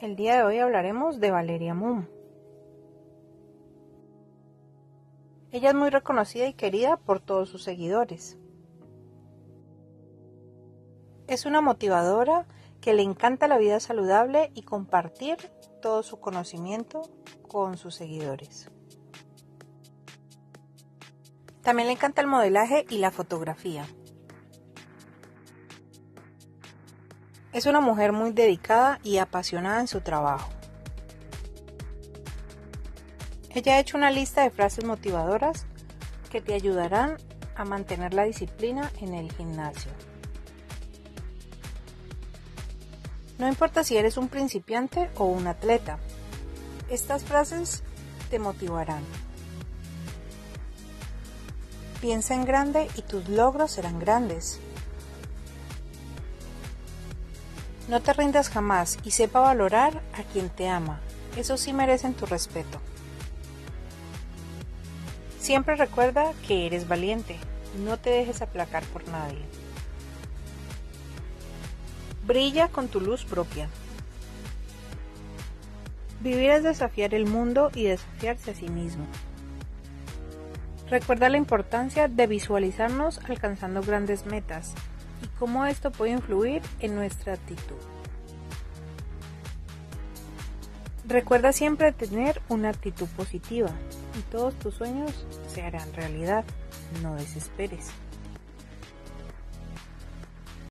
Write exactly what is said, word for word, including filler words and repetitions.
El día de hoy hablaremos de Valeria Moon. Ella es muy reconocida y querida por todos sus seguidores. Es una motivadora que le encanta la vida saludable y compartir todo su conocimiento con sus seguidores. También le encanta el modelaje y la fotografía. Es una mujer muy dedicada y apasionada en su trabajo. Ella ha hecho una lista de frases motivadoras que te ayudarán a mantener la disciplina en el gimnasio. No importa si eres un principiante o un atleta, estas frases te motivarán. Piensa en grande y tus logros serán grandes. No te rindas jamás y sepa valorar a quien te ama. Eso sí merecen tu respeto. Siempre recuerda que eres valiente. No te dejes aplacar por nadie. Brilla con tu luz propia. Vivir es desafiar el mundo y desafiarse a sí mismo. Recuerda la importancia de visualizarnos alcanzando grandes metas y cómo esto puede influir en nuestra actitud. Recuerda siempre tener una actitud positiva y todos tus sueños se harán realidad. No desesperes.